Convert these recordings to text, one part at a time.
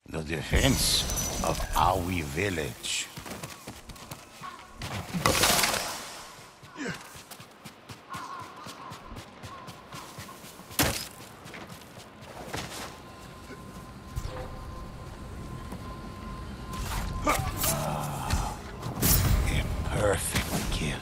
The defense of Aoi village. A perfect kill.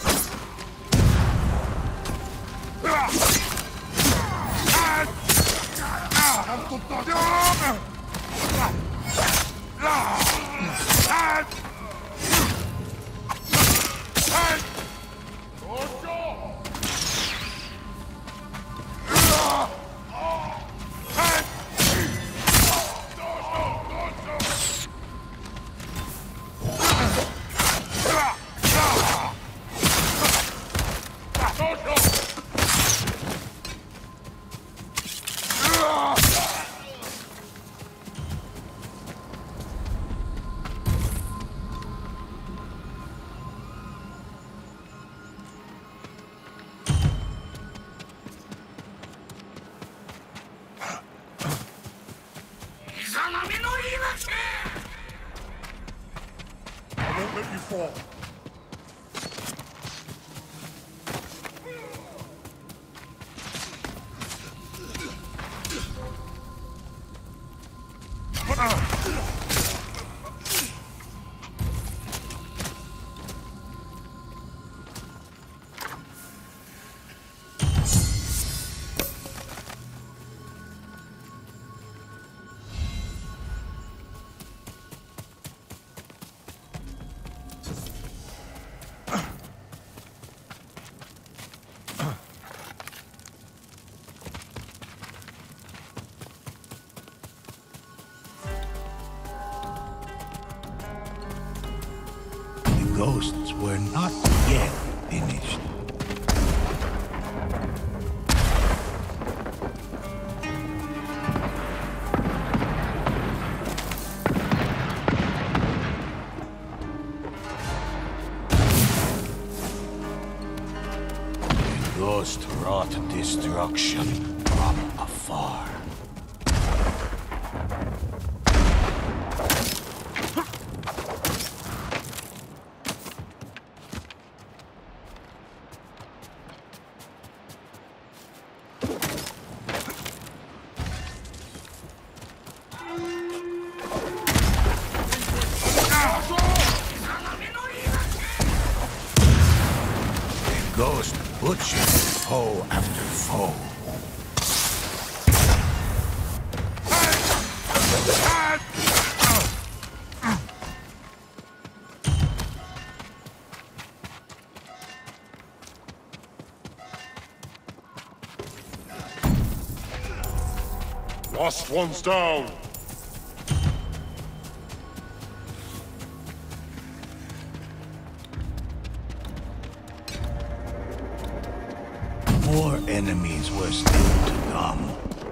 I won't let you fall. The ghosts were not yet finished. The ghost wrought destruction from afar. Ghost butchered foe after foe. Last one's down. More enemies were still to come.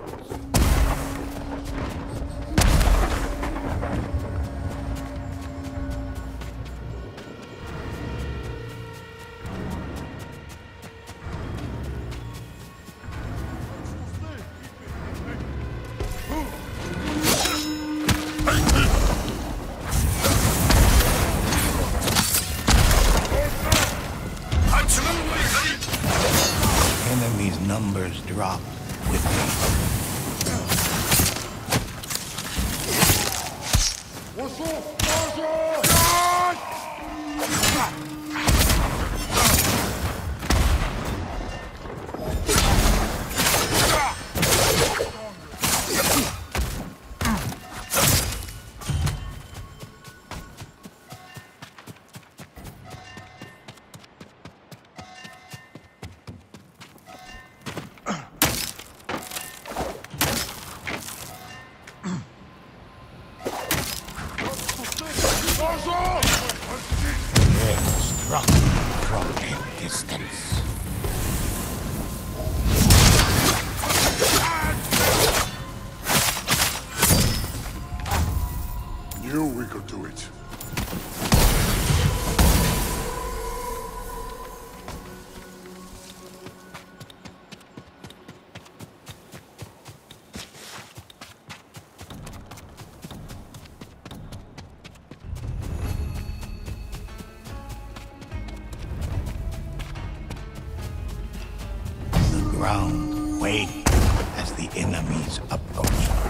Enemies' numbers dropped with me. What's up, Struck from a distance. Knew we could do it. ground, waiting as the enemies approach.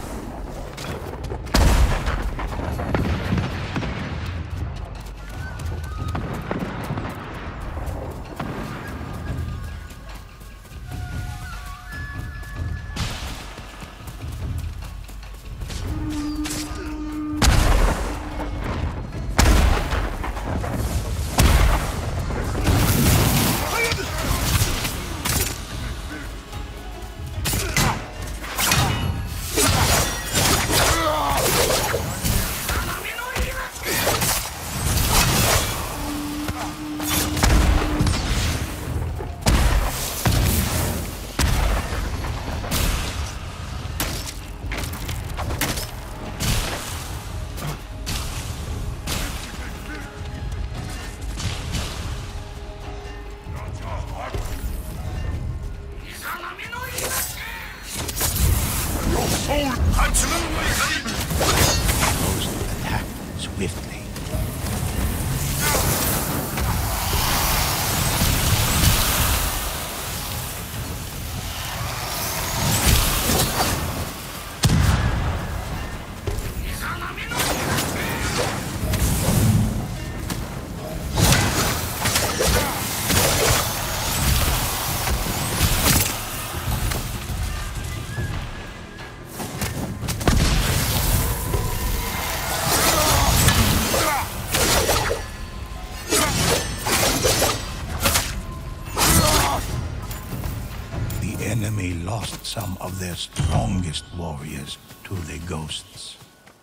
Ghost attacked swiftly. The enemy lost some of their strongest warriors to the ghosts.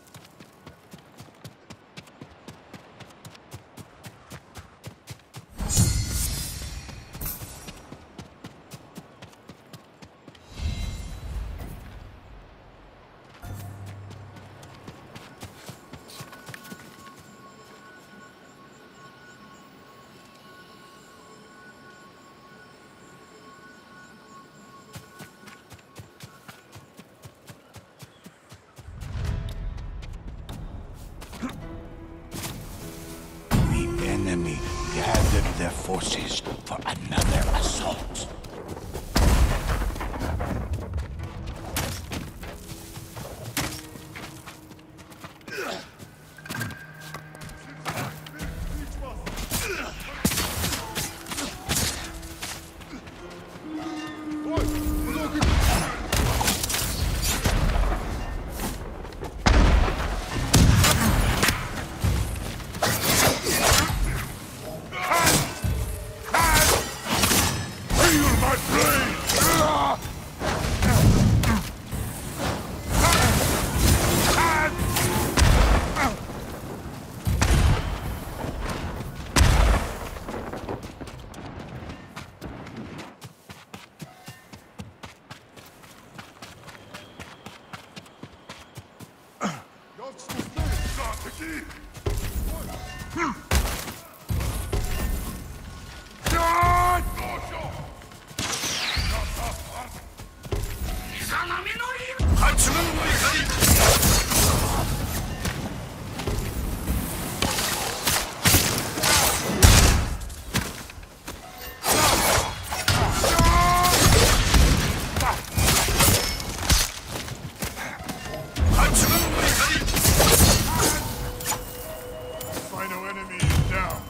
The enemy gathered their forces for another assault. Final enemy is down.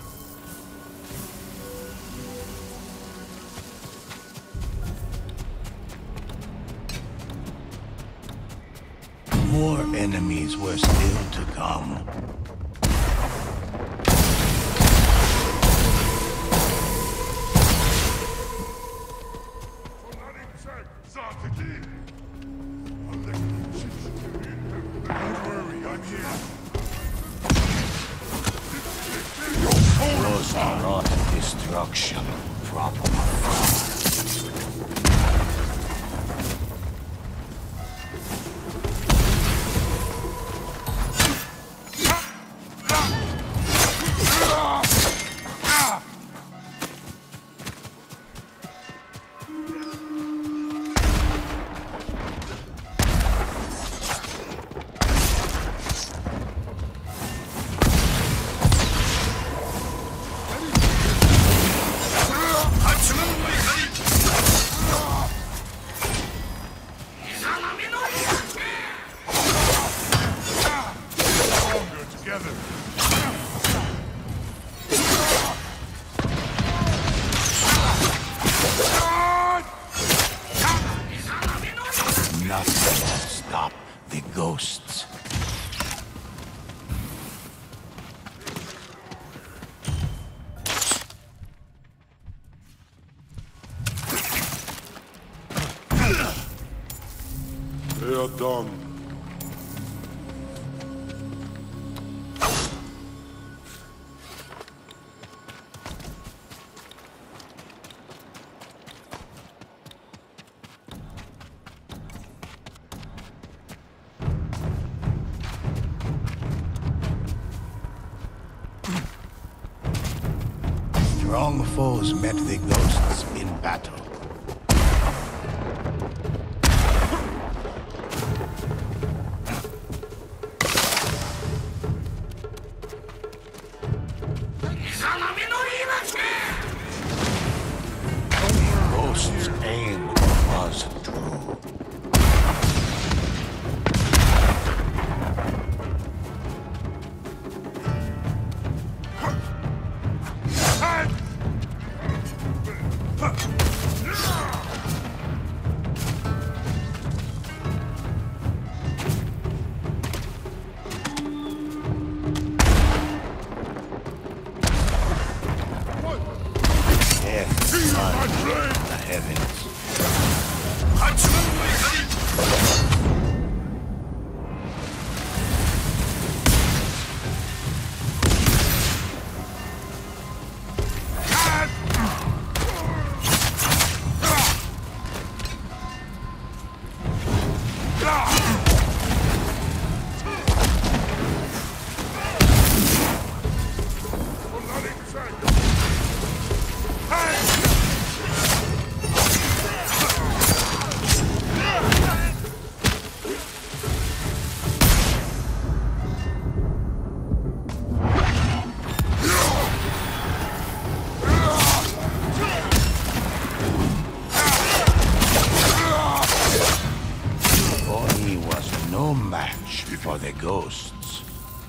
More enemies were still to come. Don't worry, I'm here. Those are not destruction from afar. Nothing can stop the ghosts. They are done. Strong foes met the ghosts in battle. Ghost's aim was true. Death floods the heavens. He was no match for the ghosts.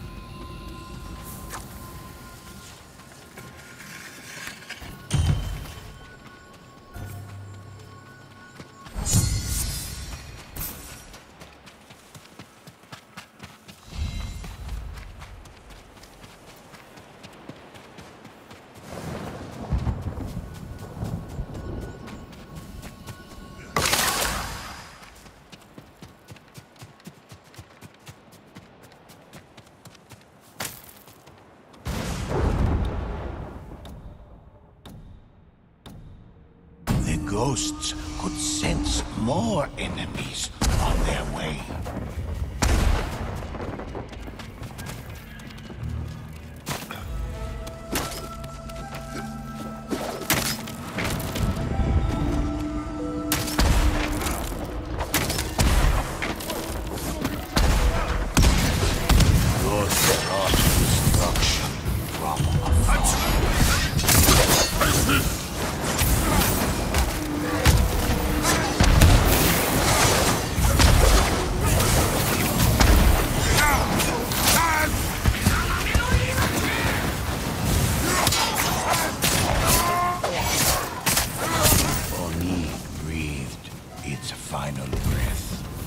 The ghosts could sense more enemies on their way. Ghosts brought destruction from afar. Oni breathed its final breath.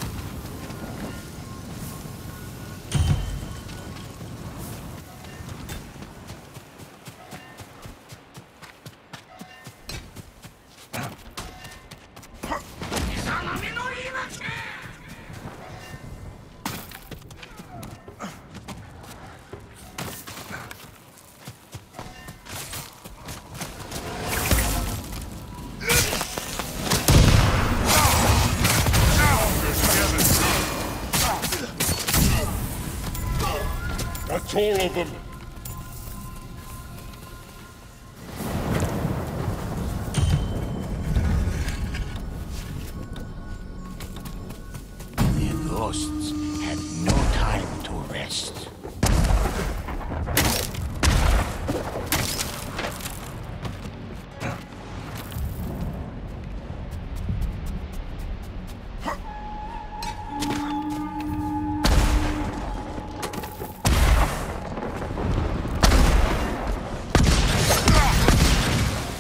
That's all of them. The ghosts had no time to rest.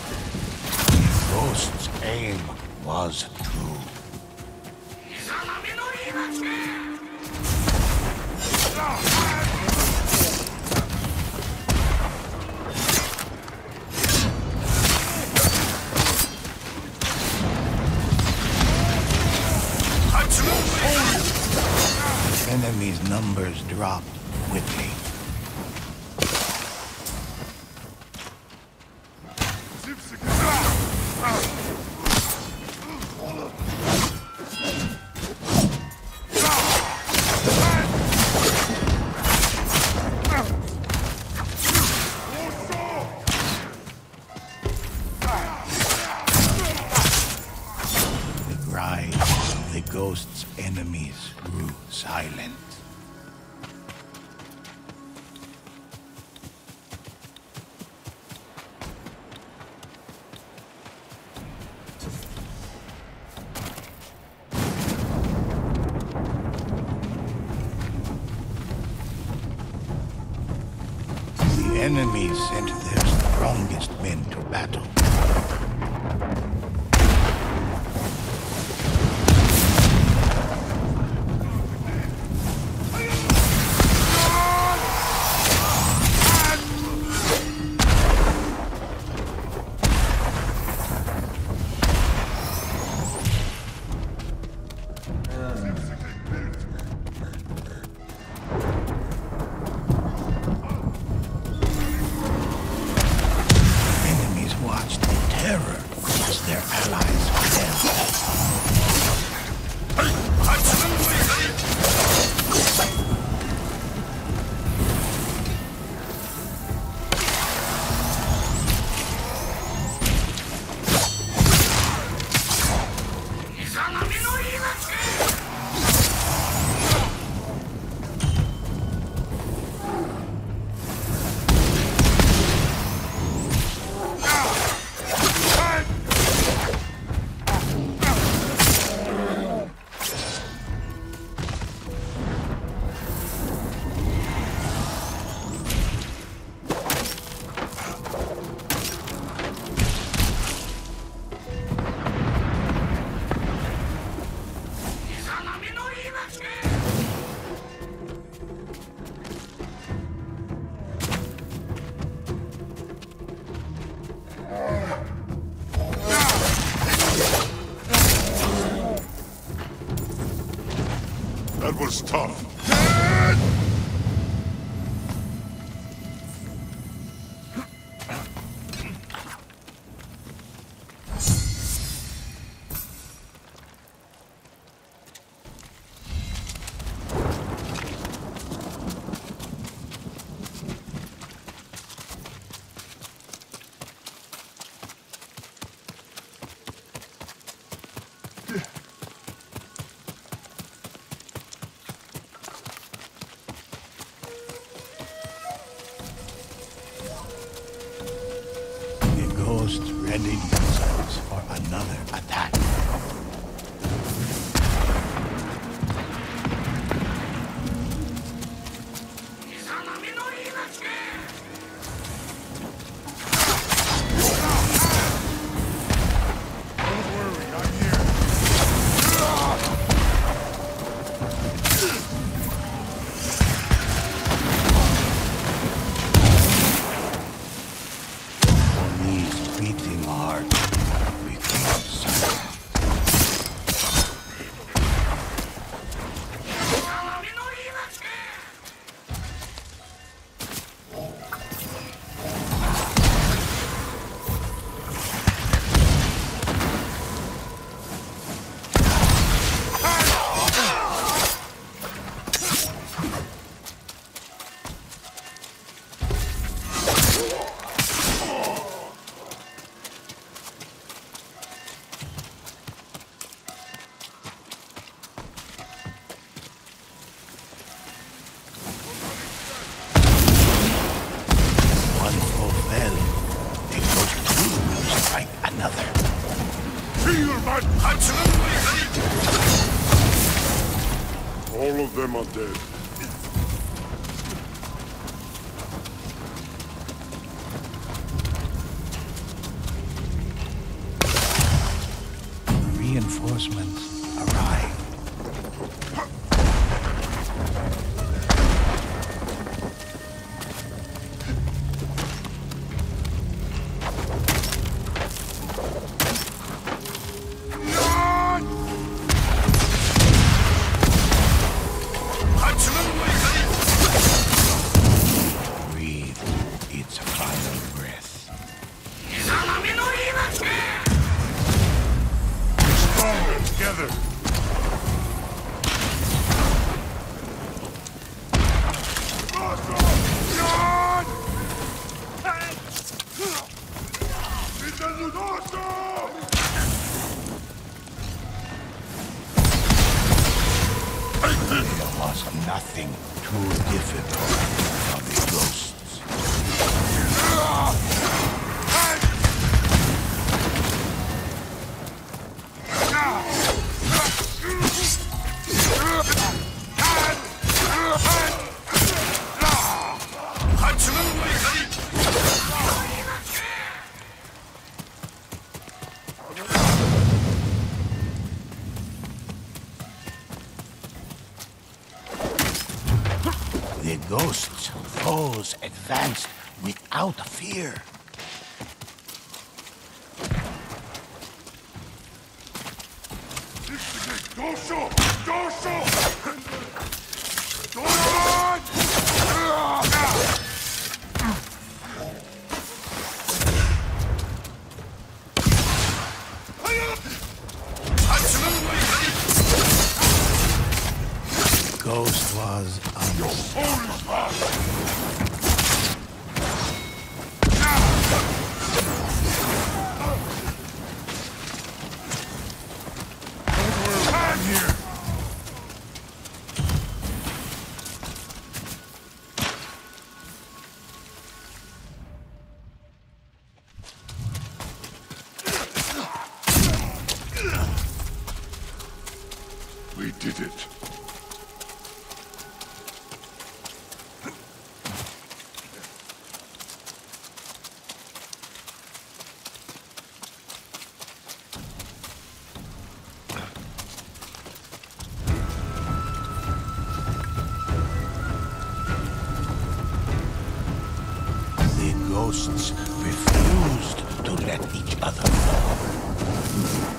Ghost's aim was true. Enemies' numbers dropped quickly. The cries of the ghost's enemies grew silent. The enemies sent their strongest men to battle. Enemies watched in terror as their allies fell. That was tough. The ghosts readied themselves for another attack. Knees beating hard became silent. One foe fell. The ghost too will strike another. Feel my punch! All of them are dead. Reinforcements arrived. together. There was nothing too difficult for the ghosts. The ghosts' foes advanced without fear. Dosho! Dosho! Ghost was We did it. The ghosts refused to let each other fall.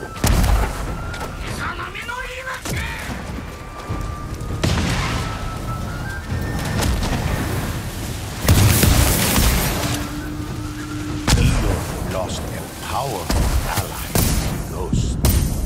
Io lost a powerful ally, the ghost.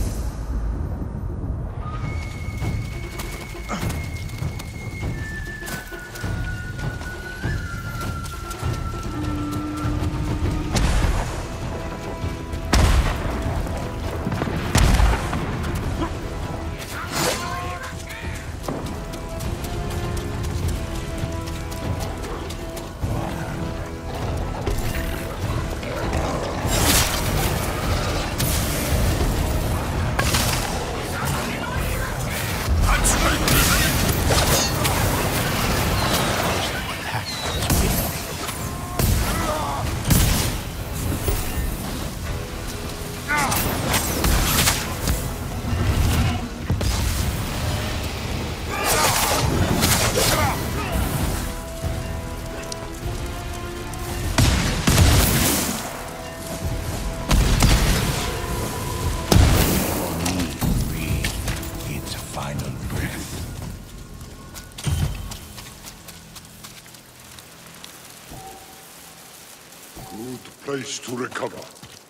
Its final breath. Good place to recover.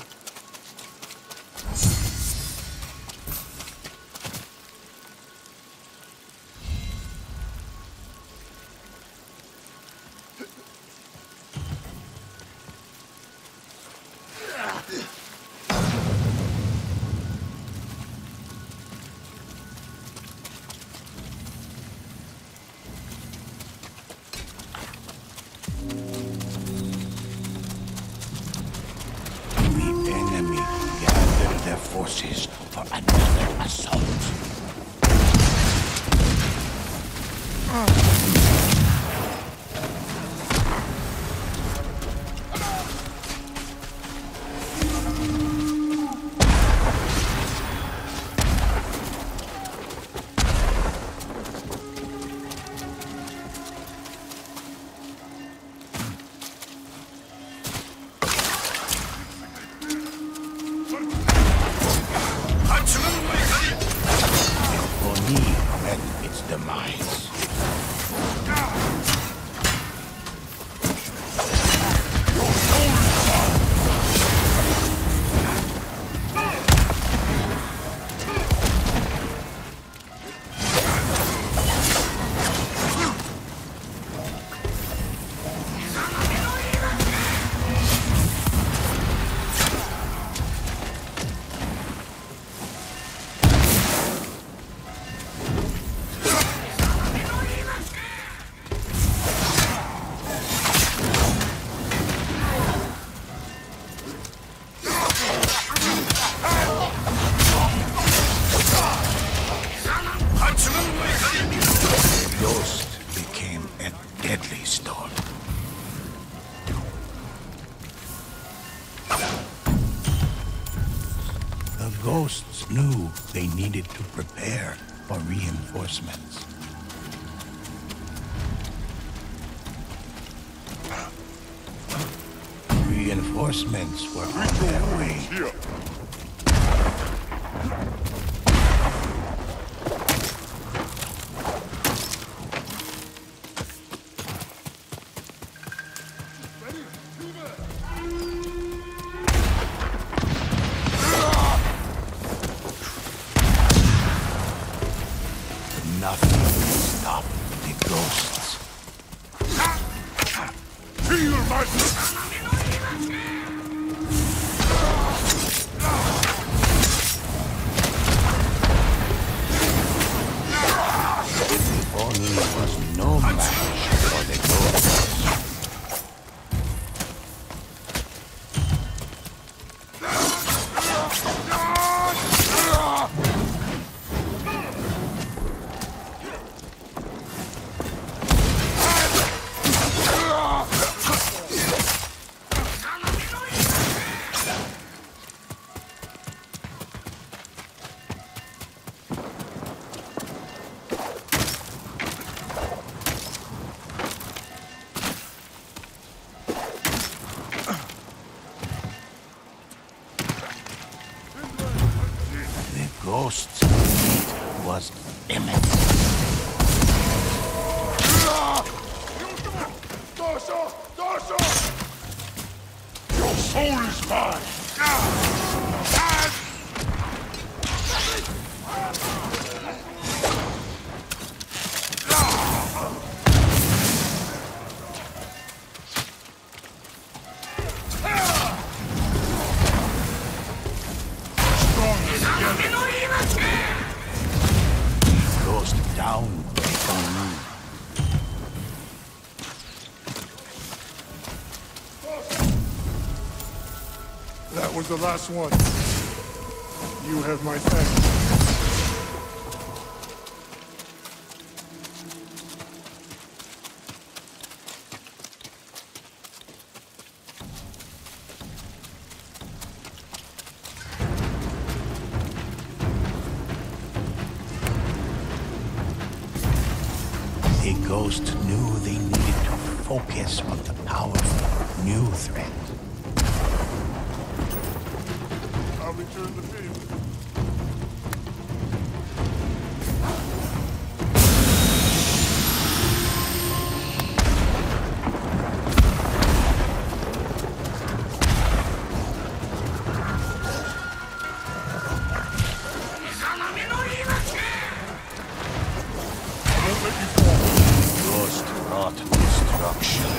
The enemy gathered their forces for another assault. Oni met its demise. knew they needed to prepare for reinforcements. Reinforcements were on their way. Here. Nothing will stop the ghosts. Feel my... If only there was no match for the ghosts. Ghost's fate was imminent. Dasha! Dasha! Your soul is mine! Ghost down, down. That was the last one. You have my thanks. The ghost knew they needed to focus on the powerful new threat. I'll return the favor. Ghost brought destruction.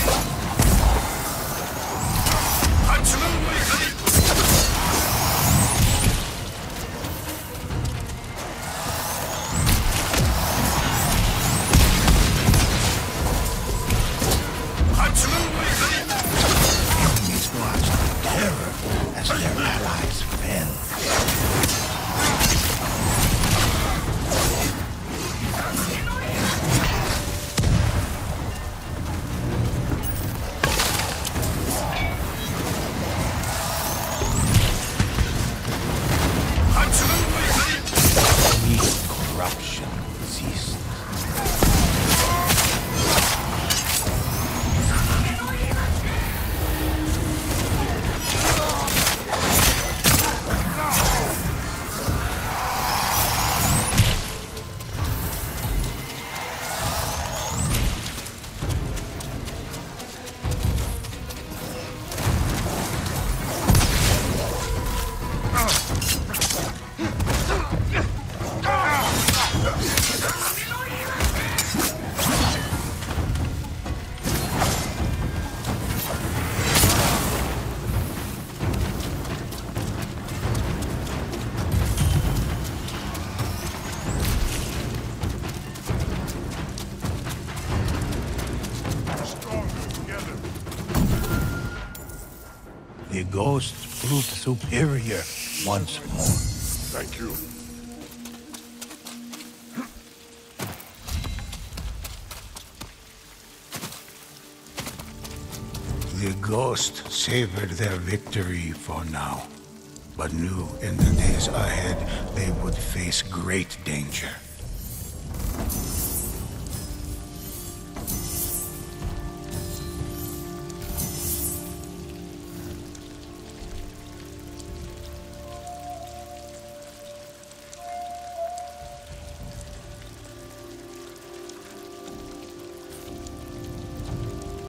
Enemies watched with terror as their allies fell. Corruption ceased. The ghost proved superior once more. Thank you. The ghost savored their victory for now. but knew in the days ahead they would face great danger.